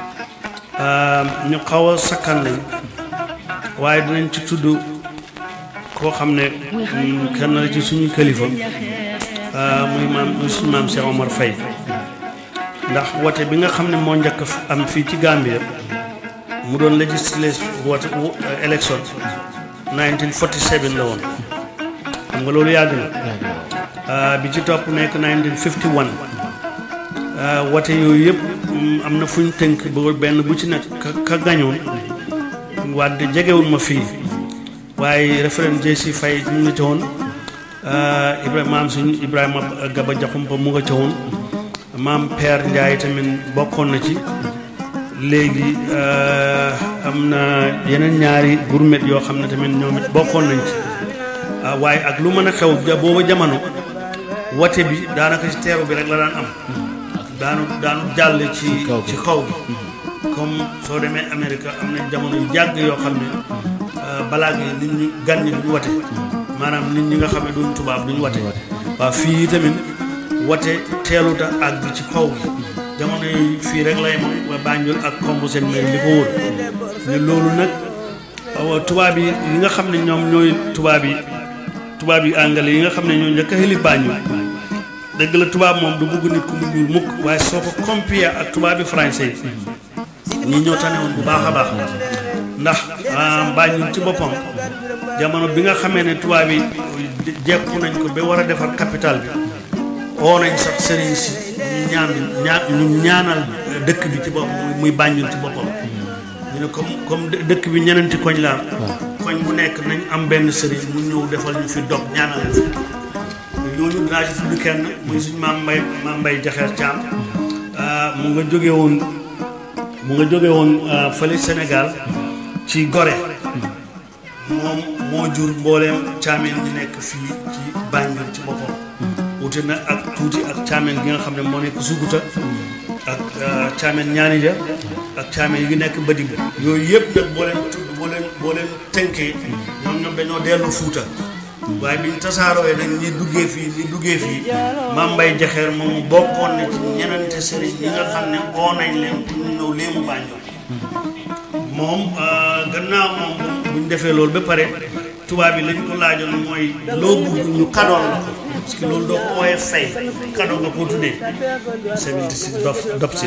ñu xaw a sakkan lañ waaye dinañ ci tudd koo xam ne kenn la ci suñu kilifa muy suñu maam Cheikh Omar Faye ndax wote bi nga xam ne moo njëkk am fii ci Gambia mu doon législative wote élection 1947 la woon xam nga loolu yàgg na bi ci topp nekk 1951 wote yooyu yëpp am na fu ñu tënk ba benn bu ci nekk ka gañoon wante jegewul ma fii waaye référendum JC Faye ñu nga ca woon maam suñu Ibrahima Gaba Jaxumpa mu nga ca woon maam Père Ndiaye tamit bokkoon na ci léegi am na yeneen ñaari gourmet yoo xam ne tamit ñoom it bokkoon nañ ci waaye ak lu mën a xew booba jamono wote bi daanaka ci teeru bi rek la daan am daanu jàll ci kaw bi comme soo demee Amérique am na jamono yu jàgg yoo xam ne balaa gi nit ñi gan ñi duñ wote maanaam nit ñi nga xam ne duñ tubaab duñ wote waaw fii tamit wote teeluta àgg ci kaw bi jamono yi fii rek lay moom ba Banjul ak Kombo seen mbir li ko wóor ne loolu nag tubaab yi nga xam ne ñoom ñooy tubaab yi anglais yi nga xam ne ñoo njëkk a xili Banjul dëgg la tubaab moom du bugg nit ku mu ñuul mukk waaye soo ko compare ak tubaab yi français yi ñi ñoo tane woon bu baax a baax ndax Banjul ci boppam jamono bi nga xamee ne tubaab yi jekku nañ ko ba war a defar capital bi oo nañ sax sëriñ si ñu ñaanal dëkk bi ci boppam muy Banjul ci boppam ñu ne comme dëkk bi ñenenti koñ la koñ bu nekk nañ am benn sëriñ mu ñëw defal ñu fi dog ñaanal fi ñooñu dinaa ci tudd kenn muy suñu maam Mbay Jaxeer Caam mu nga jóge woon fële Sénégal ci Gorée moom moo jur mbooleem caameen bi nekk fii ci Banjul ci boppam wute na ak tuuti ak caameen gi nga xam ne moo nekk Suguta ak caameen ñaani ja ak caameen yi nekk Badinga yooyu yëpp nag boo leen tënkee ñoom dañoo dellu Fuuta waaye biñ tasaarooyee nag ñi duggee fii Maam Mbay Jaxeer moom bokkoon na ci ñenente sëriñ yi nga xam ne oo nañ leen pour ñu ñëw léemu Banjul moom gannaaw moom buñ defee loolu ba pare tubaab yi lañ ko laajoon mooy loo bëgg ñu kadoon la ko parce que loolu doo ko ooyee fay kadoo nga ko tuddee 76 dop si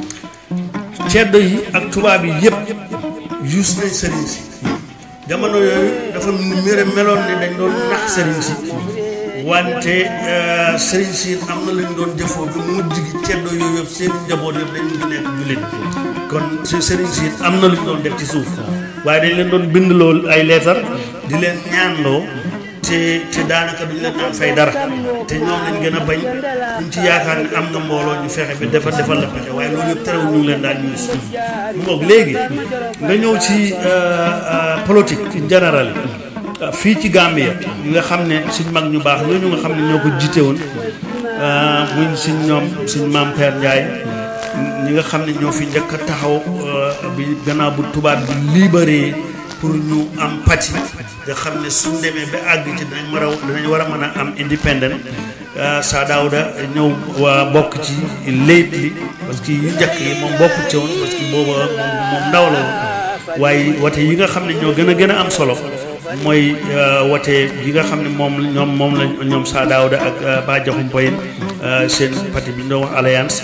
ceddo yi ak tubaab yi yëpp yuus nañ sëriñ si jamono yooyu dafa meloon ne dañ doon nax sëriñ si wante sëriñ si am na lañ doon defoo bi mujj gi ceddo yooyu yëpp seen njaboot yëpp dañ mujj nekk jullit kon sëriñ si am na luñ doon def ci suuf waaye dañ leen doon bind lool ay leetar di leen ñaanloo te daanaka duñ leen daan fay dara te ñoom lañ gën a bañ buñ ci yaakaar ne am nga mbooloo ñu fexe bi defal la pexe waaye loolu yëpp terewul ñu ngi leen daan ñuus mu ngoog léegi nga ñëw ci politique ci général fii ci Gambia nga xam ne suñ mag ñu baax ñooñu nga xam ne ñoo ko jiite woon muñ suñ maam Père Ndiaye ñi nga xam ne ñoo fi njëkk a taxaw bi gannaaw bu tubaab bi libéré pour ñu am pàcc nga xam ne suñ demee ba àgg ci dinañ war a mën a am indépendant Saa Daawda ñëw bokk ci lépp li parce que yu njëkk yi moom bokkut ci woon parce que booba moom ndaw la woon waaye wote yi nga xam ne ñoo gën a am solo mooy wote yi nga xam ne moom la ñoom Saa Daawda ak Bah Diakhoumpa seen parti bi ñu doon wax alliance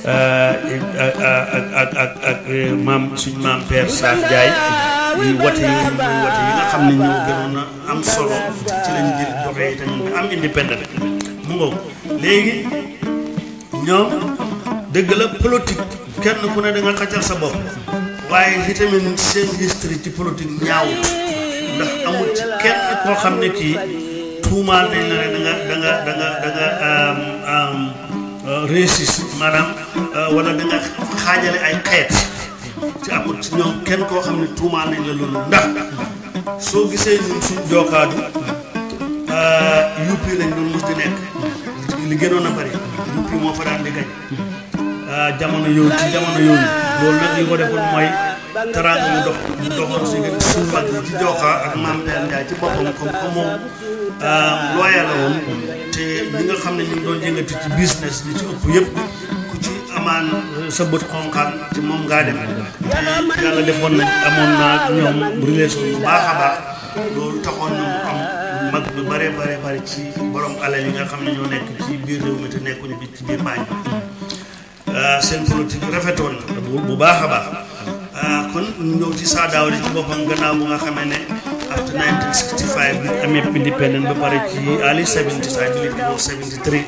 ak suñu maam Père Saaf Ndiaye yi wote yi nga xam ne ñoo gënoon a am solo ci lañ jël doxee tamit am indépendant mu ngoog léegi ñoom dëgg la politique kenn ku ne da nga xacal sa bopp waaye itamit seen history ci politique ñaawut ndax amul ci kenn koo xam ne kii tuumaal nañ la ne da nga raciste maanaam wala da nga xaajale ay xeet ci amul ci ñoom kenn koo xam ne tuumaal nañ la loolu ndax soo gisee ñun suñ jookaadu UP lañ doon mos di nekk li gënoon a bari UP moo fa daan di gañ jamono yooyu ci jamono yooyu loolu nag li ko defoon mooy teraanga mu doxoon si gën suñu mag yi ci Joka ak Maam Père Ndiaye ci boppam comme moom looya la woon te ñi nga xam ne ñu ngi doon yëngatu ci business li ci ëpp yëpp ku ci amaan sa bët xonqaan ci moom ngaa dem te yàlla defoon nañ amoon naa ñoom relation bu baax a baax loolu taxoon na mu am mag bi bare ci borom alal yi nga xam ne ñoo nekk ci biir réew mi te nekkuñu bi ci biir baañ seen politique rafetoon na bu baax a baax kon ñëw ci Saa Daawda ci boppam gannaaw bu nga xamee ne after 1965 bi amee independent ba pare ci early 70s I believe it was 73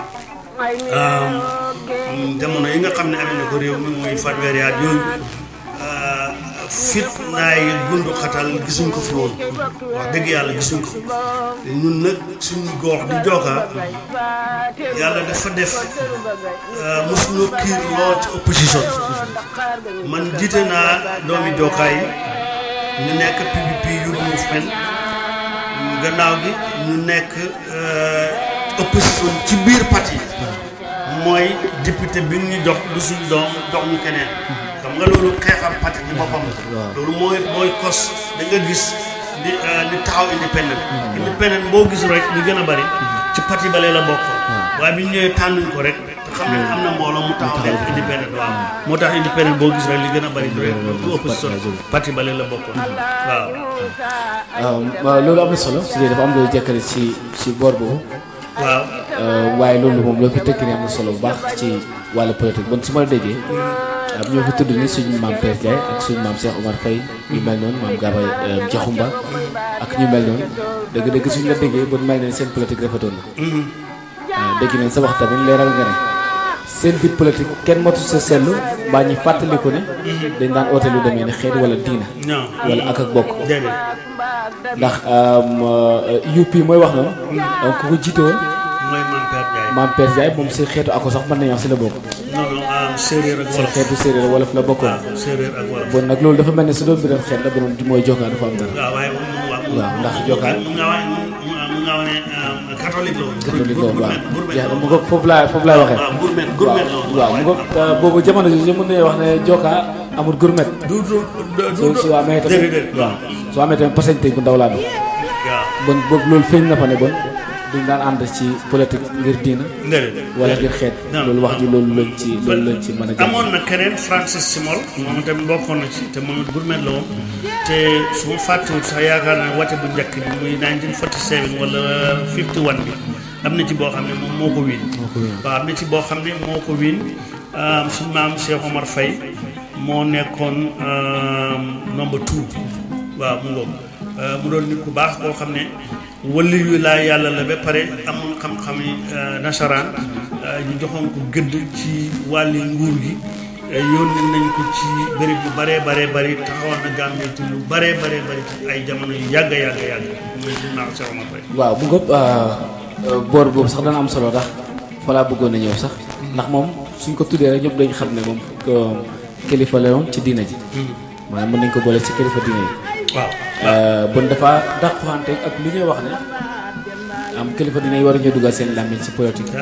jamono yi nga xam ne amee na ko réew mi muy fanweeri at yooyu fit naay gundu xatal gisuñ ko fi woon wax dëgg yàlla gisuñ ko ñun nag suñu goox di Joka yàlla dafa def mosuñoo kiir lool ci opposition man jiite naa doomi Joka yi ñu nekk PPP Youth Movement gannaaw gi ñu nekk opposition ci biir parti mooy député bi ñu jox du suñ doom jox ñu keneen xam nga loolu xeexam parti ci boppam loolu mooy kos da nga gis li taxaw indépendant boo gis rek li gën a bari ci parti bale la bokk waaye bi ñu ñëwee tànnuñ ko rek te xam ne am na mbooloo mu taxaw rek indépendant waaw moo tax indépendant boo gis rek li gën a bari du opposition parti bale la bokk waaw loolu am na solo su dee dafa am loo jëkkale ci boor boobu waaw waaye loolu moom loo fi tëkk ni am na solo bu baax ci wàllu politique bon su ma la déggee ñoo fi tudd ni suñu maam Père Ndiaye ak suñu maam Cheikh Omar Faye ñu mel noonu maam Gaba Diakhoumba ak ñu mel noonu dëgg-dëgg suñu la déggee bon mel ne seen politique rafetoon na dégg nañ sa wax tamit leeral nga ne seen biir politique kenn matu sa seetlu mbaa ñu fàttali ko ne dañ daan oote lu demee ne xeet wala diina wala ak bokk ndax UP mooy wax noonu donc ku ko jiite woon mooy maam Père Ndiaye moom si xeetu ako sax mën nañu wax si la bokk séeréer ak wolof xeetu séeréer wolof la bokkoon séeréer ak wolof bon nag loolu dafa mel ne su doon bi doon xeet la bonoon mooy Joka dafa am dara waaw waaye waaw ndax Joka mu nga wax ne catholique la woon waaw mu ko foofu laay waxee gourmet waaw mu ko boobu jamono ji mën nañu wax ne Joka amul gourmet su amee tamit waaw su amee tamit pourcentage bu ndaw laa doon bon boobu loolu feeñ na fa ne bon duñ daan ànd ci politique ngir diina wala ngir xeet loolu wax ji loolu lañ ci mën a jàpp amoon na keneen Francis Simol moom tamit bokkoon na ci te moom it gourmet la woon te su ma fàttewut sax yaakaar naa wate bu njëkk bi muy 1947 wala 51 bi am na ci boo xam ne moom moo ko wiin waaw am na ci boo xam ne moo ko wiin suñu maam Cheikh Omar Faye moo nekkoon number 2 waaw mu ngoog mu doon nit ku baax boo xam ne wali yu laa yàlla la ba pare amul xam-xami nasaraan ñu joxoon ko gëdd ci wàlli nguur gi yónni nañ ko ci béréb yu bare bari taxawal na Gambie ci lu bare bari ci ay jamono yu yàgg muy suñu naaw Cheikh Omar Faye waaw bu ngob boor boobu sax dana am solo ndax fa laa bëggoon a ñëw sax ndax moom suñ ko tuddee rek ñëpp dañu xam ne moom kilifa la woon ci diina ji maanaam mën nañ ko boole ci kilifa diina yi waaw bon dafa dàqante ak li ñuy wax ne am kilifa dina war a ñëw dugal seen làmmiñ ci politique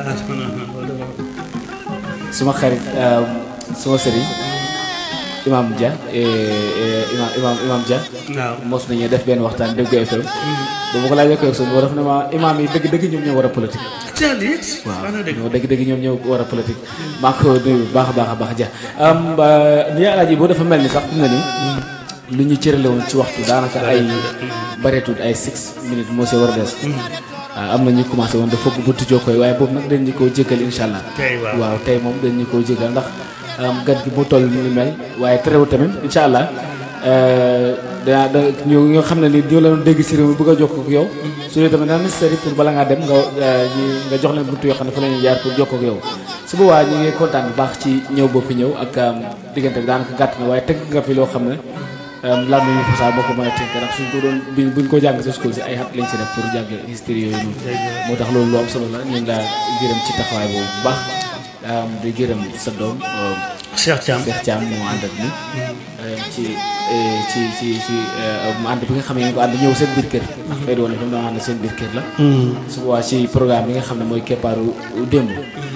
suma xarit suma sëriñ imam Dia imam Dia mos nañu def benn waxtaan Déggo FM ba ma ko laajee ko son boo def ne ma imam yi dëgg-dëgg ñoom ñoo war a politique waaw ñoo dëgg-dëgg ñoom ñoo war a politique maa ko nuyu baax a baax Dia ni Alaaji boo dafa mel ni sax fi mu ne nii lu ñu cërale woon ci waxtu daanaka ay bareetul ay 6 minutes moo see war a des am na ñu commencé woon dafa bëgg buntu jokkoo waaye boobu nag dañ ñu koo jégal incha allah waaw tey moom dañ ñu koo jégal ndax gan gi mu toll ni mel waaye terewu tamit incha allah da ñu xam ne ni ñoo la doon dégg si réew mi bëgg a jokkoo ak yow su dee tamit dana nécessaire pour bala ngaa dem nga jox leen buntu yoo xam ne fa la ñuy jaar pour jokkoo ak yow su boobaa ñu ngi kontaan bu baax ci ñëw boo fi ñëw ak diggante bi daanaka gàtt na waaye tënk nga fi loo xam ne lan nañu fasaa boo ko mën a tënk ndax suñ ko doon buñ ko jàng sa school si ay at lañ ci def pour jàng history yooyu noonu moo tax loolu lu am solo la ñu ngi laa gërëm ci taxawaay boobu bu baax di gërëm sa doom Cheikh Thiam moo ànd ak ni ci mu ànd bi nga xam ne ñu ko ànd ñëw seen biir kër ndax fay doon dam doo ànd seen biir kër la su boobaa ci programme bi nga xam ne mooy keppaaru démb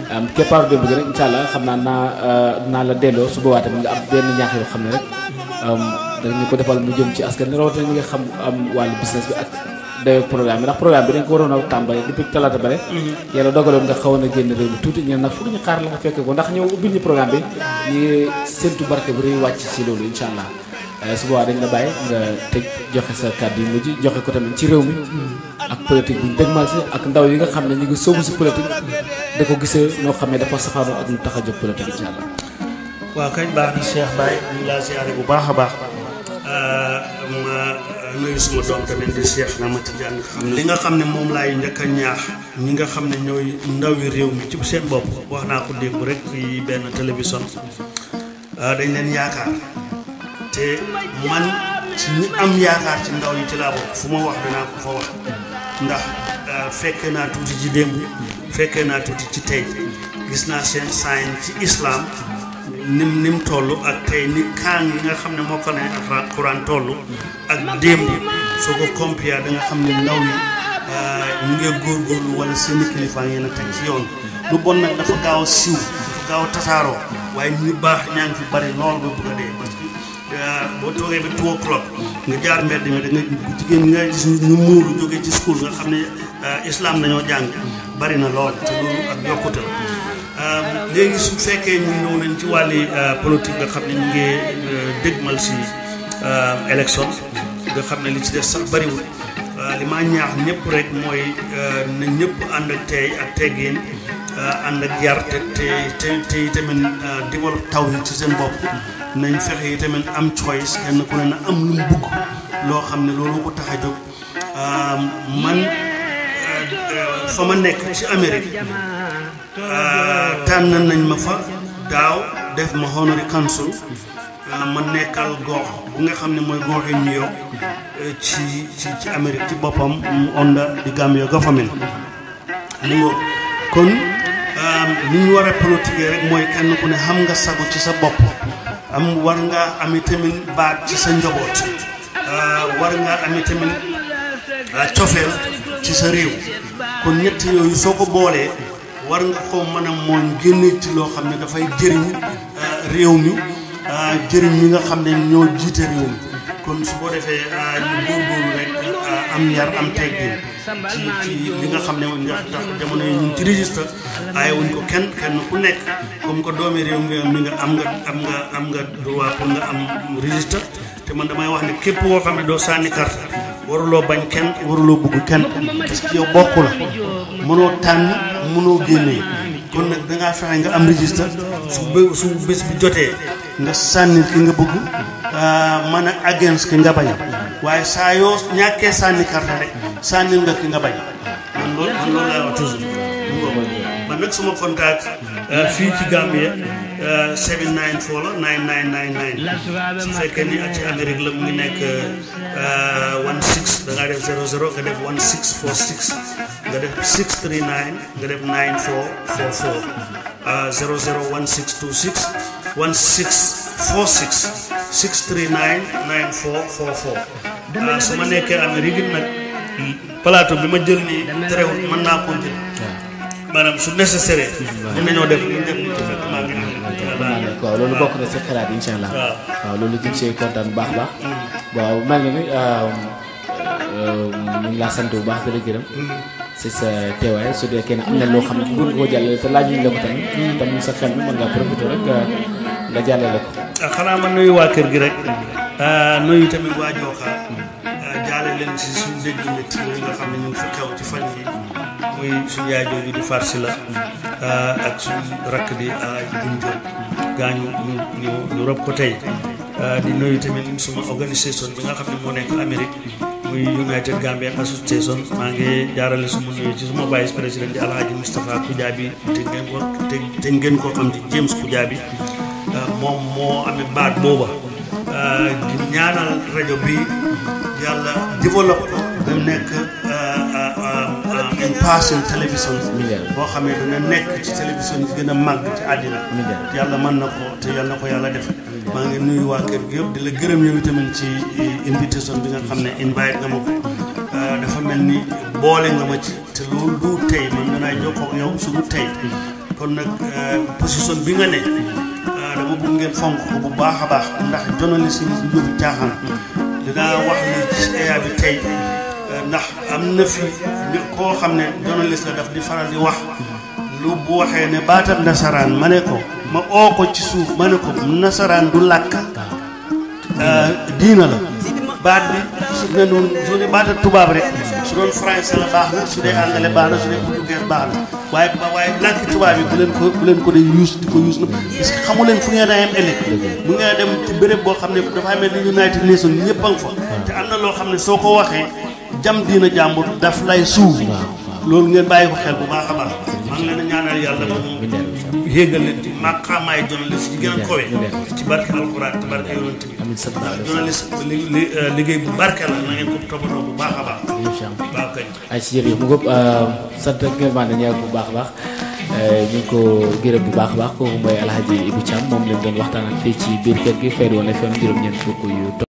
keppaaru démb gi rek incha allah xam naa naa la delloo su boobaa tamit nga am benn ñaax yoo xam ne rek dañu ko defal mu jëm ci askan wi rawatina ñi nga xam wàllu business bi ak dayoo programme bi ndax programme bi dañ ko waroon a tàmbali depuis talaata bare yàlla dogaloon nga xawoon a génn réew mi tuuti ñeen nag foog ñu xaar la nga fekke ko ndax ñëw ubbil ñu programme bi ñu ngi séntu barke bu rëy wàcc ci loolu incha allah su boobaa dañ la bàyyi nga tëj joxe sa kàddu yu mujj joxe ko tamit ci réew mi ak politique bi ñu dégmal si ak ndaw yi nga xam ne ñu ngi sóobu si politique da ko gisee noo xam ne dafa safaanoo ak lu tax a jóg politique incha allah. waaw kañ baax na Cheikh Baye ñu ngi laa ziare bu baax a baax ma nuyu suma doom tamit di Cheikh na ma Tidiane li nga xam ne moom laay njëkk a ñaax ñi nga xam ne ñooy ndawi réew mi ci seen bopp wax naa ko démb rek ci benn télévision dañ leen yaakaar te man ci ñi am yaakaar ci ndaw yi ci laa bokk fu ma wax danaa ko fa wax ndax fekkee naa tuuti ci démb fekkee naa tuuti ci tey gis naa seen sign ci islam nim toll ak tey ni kaang yi nga xam ne moo ko ne Alxuraan toll ak démb soo ko compare da nga xam ne ndaw yi ñu ngi góorgóorlu wala seen i kilifa yéen a teg ci yoon lu bon nag dafa gaaw a siiw dafa gaaw a tasaaroo waaye ñu baax ñaa ngi fi bari lool ba bëgg a dee parce que boo toogee ba 2 o'clock nga jaar mbedd mi da nga jigéen ñi nga gis ñu muuru jógee ci school nga xam ne islam nañoo jàng bari na lool te loolu ak yokkute la léegi su fekkee ñu ñëw nañ ci wàlli politique nga xam ne ñu ngi dégmal si élection nga xam ne li ci des sax bariwul li ma ñaax ñëpp rek mooy na ñëpp ànd ak tey ak teggin ànd ak yar te tamit développe taw yi ci seen bopp nañ fexe yi tamit am choice kenn ku ne na am lu mu bugg loo xam ne loolu ko tax a jóg man fa ma nekk ci Amérique tànn nañ ma fa daaw def ma honorary council ma nekkal gox bu nga xam ne mooy goxi New York ci Amérique ci boppam mu onda di Gambia government mu ngo kon li ñu war a politique rek mooy kenn ku ne xam nga sagu ci sa bopp war nga ami tamit baat ci sa njaboot war nga ami tamit cofeel ci sa réew kon ñett yooyu soo ko boolee war nga ko mën a mooñ génne ci loo xam ne dafay jëriñ réew mi jëriñ ñi nga xam ne ñoo jiite réew mi kon su ko defee ñu góorgóorlu rek am yar am teggin ci li nga xam ne nga tax jamono yi ñu ngi ci registre aaye wuñ ko kenn ku nekk comme que doomi réew mi nga am nga droit pour nga am registre te man damay wax ne képp koo xam ne doo sànni carte waruloo bañ kenn waruloo bugg kenn parce que yow bokku la mënoo tànn mënoo génnee kon nag dangaa fexe nga am registre su bés bi jotee nga sànni ki nga bëgg mën a against ki nga bañ waaye saa yoo ñàkkee sànni carte rek sànni nga ki nga bañ man loolu laay wax toujours man nag suma contact fii ci Gambia 794 la 9999 su fekkee ni ci Amérique la mu ngi nekk 16 da ngaa def 00 nga def 1646 nga def 639 nga def 9444 001626 1646 639 9444 su ma nekkee Amérique nag plateau bi ma jël nii terewul mën naa continuer maanaam su nécessaire mën nañoo def ñu def ñu ci fekk maa ngi waaw loolu bokk na si xalaat yi incha allah waaw loolu ñu ngi see kontaan bu baax a baax waaw mel na ni ñu ngi laa sant bu baax di la gërëm si sa teewaay su dee kenn am na loo xam ne bëgg nga ko jàllale te laaj ñu la ko tamit sa xel mi mën ngaa profité rek nga jàllale ko xanaa ma nuyu waa kër gi rek nuyu tamit waa Jooka jaale leen si suñu dégg métti yi nga xam ne ñu ngi fa xew ci fan yi muy suñu yaay jooju di farsi la ak suñu rakk di Bun Jóob gaañu ñu rob ko tey di nuyu tamit suma organisation bi nga xam ne moo nekk Amérique muy United Gambian Association maa ngi jaarale suma nuyu ci suma vice président di Alhaji Moustapha Kujaabi te ngeen ko xam ci James Kujaabi moom moo amee baat booba di ñaanal rajo bi yàlla développe ko ba nekk une passion télévision boo xam ne dana nekk ci télévision yi gën a màgg ci àddina yàlla mën na ko te yàlla na ko yàlla def maa ngi nuyu waa kër gi yëpp di la gërëm yow tamit ci invitation bi nga xam ne invite nga ma ko dafa mel ni boole nga ma ci te loolu du tey man danaa jokkoo ak yow su du tey kon kon nag position bi nga ne dama bëgg ngeen fonk ko bu baax a baax ndax journaliste yi du jóg caaxaan dinaa wax ni ci aya bi tey ndax am na fi koo xam ne journaliste la daf di faral di wax lu bu waxee ne baatam nasaraan ma ne ko ma oo ko ci suuf ma ne ko nasaraan du làkk diina la baat bi su ne noonu su ne baata tubaab rek su doon français la baax na su dee anglais baax na su dee portugais baax na waaye làkki tubaab yi bu leen ko dee use di ko use na parce que xamu leen fu ngeen a yem ëllëg bu ngeen dem ci béréb boo xam ne dafa mel ni United Nations ñëpp a nga fa te am na loo xam ne soo ko waxee jam diina jàmbur daf lay suuf loolu ngeen bàyyi ko xel bu baax a baax maa ngi leen a ñaanal yàlla moom yéegal leen ci maqaamaay journaliste yi gën a kowe ci barke alxuraan ci barke yonent bi ndax journaliste liggéey bu barke la na ngeen ko toppatoo bu baax a baax baax kañ ay si jërëjëf mu ngoog sant ak gërëmaan dañu bu baax a baax ñu ngi ko gërëm bu baax a baax kooku mooy Alhaji Ibou Thiam moom lañ doon waxtaanal fii ci biir kër gi Fayda One FM juróom-ñeent fukk yu